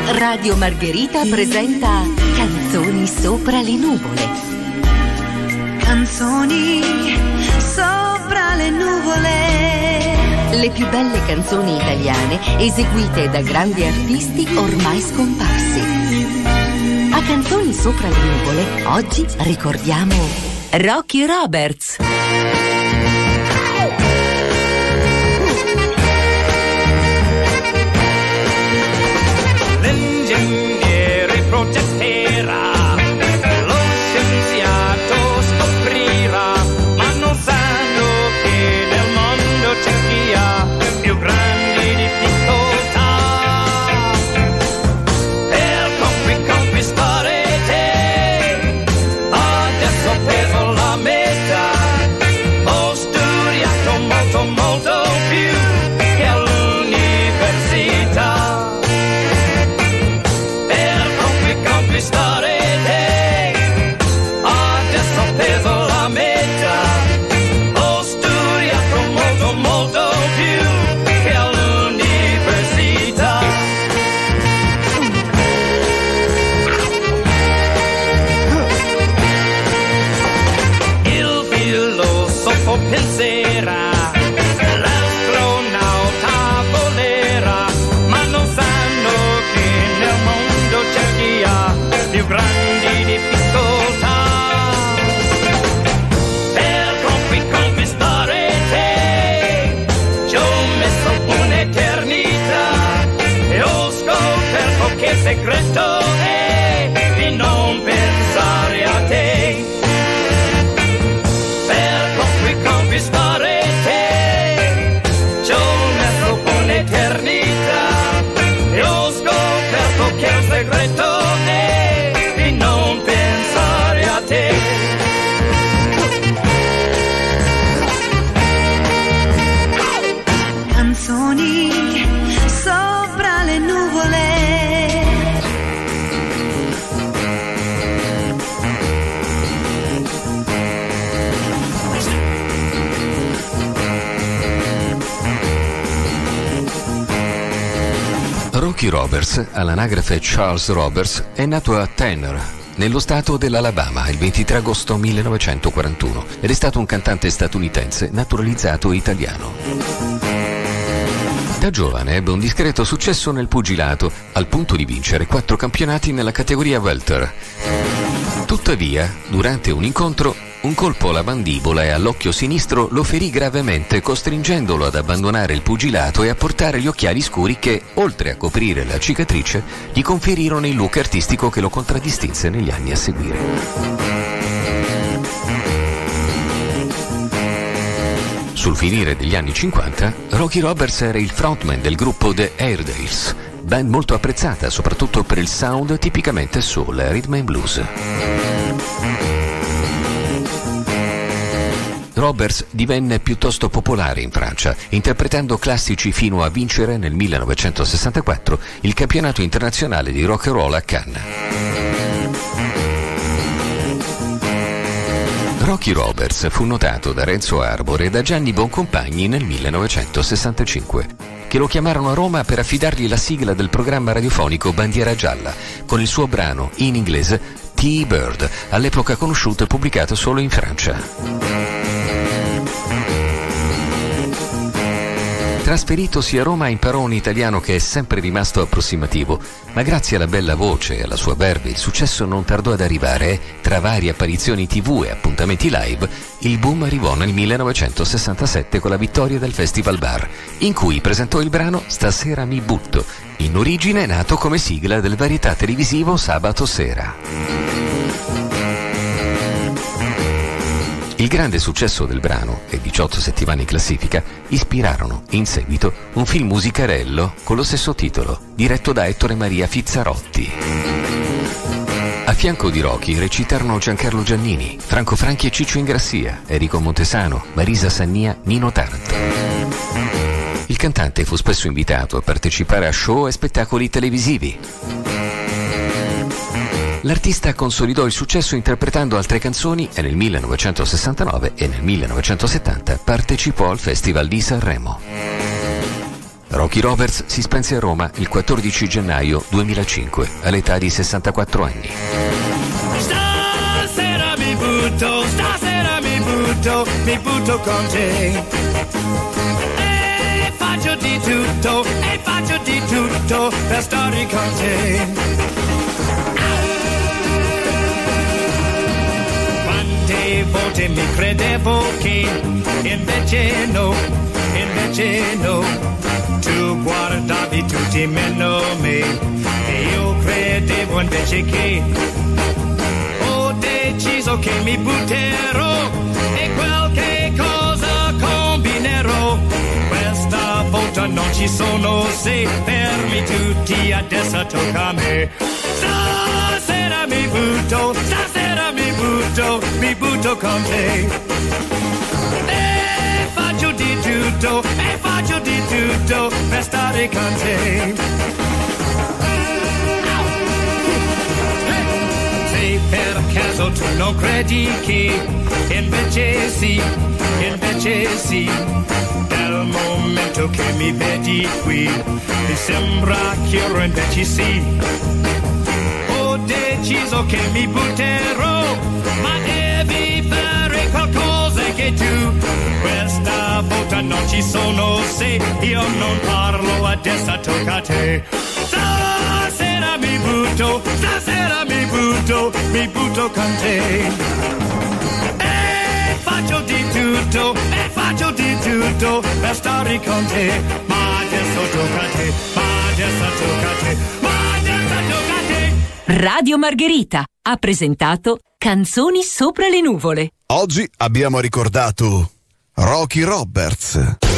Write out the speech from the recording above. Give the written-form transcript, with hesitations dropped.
Radio Margherita presenta Canzoni sopra le nuvole. Canzoni sopra le nuvole. Le più belle canzoni italiane eseguite da grandi artisti ormai scomparsi. A Canzoni sopra le nuvole oggi ricordiamo Rocky Roberts. L'ingegnere progetterà, lo scienziato scoprirà, ma non sanno che nel mondo c'è chi ha più grandi difficoltà. Per conquistare te, adesso ho preso la meta, ho studiato molto molto più che all'università. Conquistare te, adesso ho preso la meta, ho studiato molto molto più che all'università. Il filosofo penserà, l'astronauta volerà, ma non sanno che nel mondo c'è chi ha più grandi difficoltà. Per conquistare te, ci ho messo un'eternità e ho scoperto che il segreto è di non pensare a te. Per conquistare te, ci ho messo un'eternità e ho scoperto che il segreto è di non pensare a te. Canzoni sopra le nuvole. Rocky Roberts, all'anagrafe Charles Roberts, è nato a Tanner, nello stato dell'Alabama, il 23 agosto 1941 ed è stato un cantante statunitense naturalizzato italiano. Da giovane ebbe un discreto successo nel pugilato, al punto di vincere 4 campionati nella categoria welter. Tuttavia, durante un incontro, un colpo alla mandibola e all'occhio sinistro lo ferì gravemente, costringendolo ad abbandonare il pugilato e a portare gli occhiali scuri che, oltre a coprire la cicatrice, gli conferirono il look artistico che lo contraddistinse negli anni a seguire. Sul finire degli anni 50, Rocky Roberts era il frontman del gruppo The Airedales, band molto apprezzata soprattutto per il sound tipicamente soul, rhythm and blues. Roberts divenne piuttosto popolare in Francia, interpretando classici fino a vincere nel 1964 il campionato internazionale di rock and roll a Cannes. Rocky Roberts fu notato da Renzo Arbore e da Gianni Boncompagni nel 1965, che lo chiamarono a Roma per affidargli la sigla del programma radiofonico Bandiera Gialla, con il suo brano in inglese T-Bird, all'epoca conosciuto e pubblicato solo in Francia. Trasferitosi a Roma imparò un italiano che è sempre rimasto approssimativo, ma grazie alla bella voce e alla sua verve il successo non tardò ad arrivare e, tra varie apparizioni TV e appuntamenti live, il boom arrivò nel 1967 con la vittoria del Festival Bar, in cui presentò il brano Stasera mi butto, in origine nato come sigla del varietà televisivo Sabato Sera. Il grande successo del brano e 18 settimane in classifica ispirarono, in seguito, un film musicarello con lo stesso titolo, diretto da Ettore Maria Fizzarotti. A fianco di Rocky recitarono Giancarlo Giannini, Franco Franchi e Ciccio Ingrassia, Enrico Montesano, Marisa Sannia, Nino Taranto. Il cantante fu spesso invitato a partecipare a show e spettacoli televisivi. L'artista consolidò il successo interpretando altre canzoni e nel 1969 e nel 1970 partecipò al Festival di Sanremo. Rocky Roberts si spense a Roma il 14 gennaio 2005 all'età di 64 anni. Stasera mi butto con te. E faccio di tutto per stare con te. Quante volte mi credevo che invece no. Tu guardavi tutti meno me e io credevo invece che ho deciso che mi butterò e qualche cosa combinerò. Questa volta non ci sono se, fermi tutti, adesso tocca a me. Stasera mi butto con te. Faccio di tutto per stare con te. Se per caso tu non credi che invece sì, dal momento che mi vedi qui, mi sembra che io invece sì. Ho deciso che mi butterò, ma devi fare qualcosa che tu. Questa volta non ci sono se, io non parlo, adesso tocca a te. Stasera mi butto con te. E faccio di tutto per stare con te. Ma adesso tocca a te. Radio Margherita ha presentato Canzoni sopra le nuvole. Oggi abbiamo ricordato Rocky Roberts.